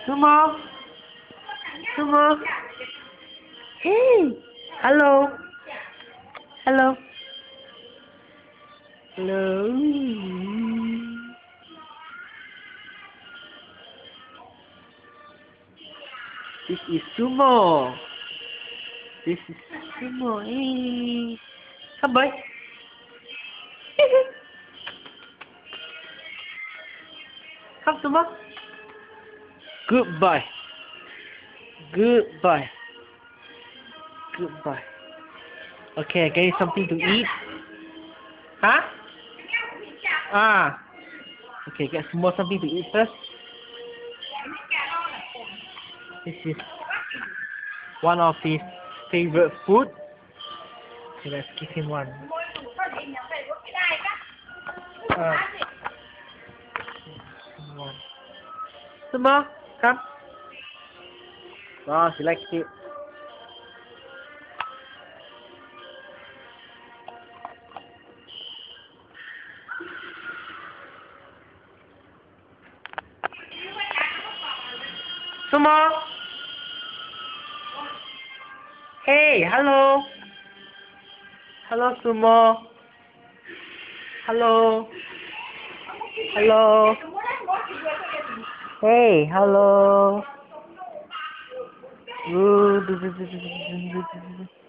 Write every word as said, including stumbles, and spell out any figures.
Sumo? Sumo? Hey! Hello? Hello? Hello? This is Sumo. This is Sumo. Hey! Come boy. Come Sumo. Goodbye. Goodbye. Goodbye. Okay, I get you something to eat. Huh? Ah. Okay, get some more something to eat first. This is one of his favorite food. Okay, let's give him one. Uh, one. Sumo, come. Oh, she likes it. Sumo. Hey, hello. Hello, Sumo. Hello. Hello. Hey, hello. Ooh,